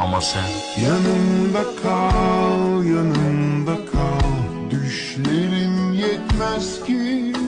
Ama sen yanımda kal, yanımda kal. Düşlerim yetmez ki